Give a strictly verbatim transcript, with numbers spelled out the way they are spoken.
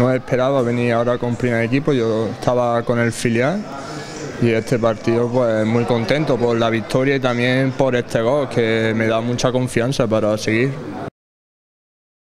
no esperaba venir ahora con primer equipo, yo estaba con el filial y este partido pues muy contento por la victoria y también por este gol que me da mucha confianza para seguir.